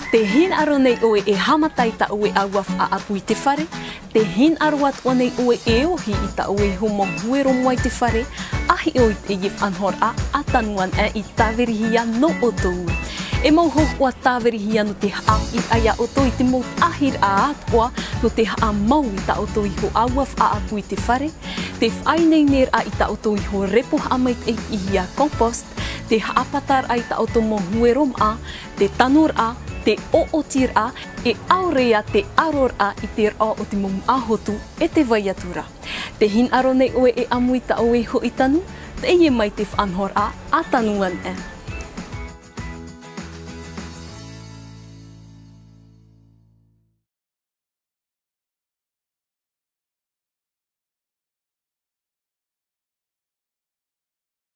Te hin aro nei oe e hamatai ta oe a waf a apu i te whare. Te hin aro at o nei oe e ohi i ta oe homo huero moai te whare. Ahi oi te yif anhor a atanuan e i tāwerihia no o tōu. E mau hoku a tāwerihia no te haa i aia o tō i te mot ahir a atua no te haa mau i ta o tō i ho awaf a apu i te whare. Te whainei ner a i ta o tō i ho repo amait e i hia compost. Te haapatar a i ta o tō mo huerom a, te tanor a, te ootir a, e aurea te aror a i te rā o te momu ahotu e te vaiatura. Te hin aro nei oe e amui ta oe ho i tanu, te ie mai te whanhor a atanuan e.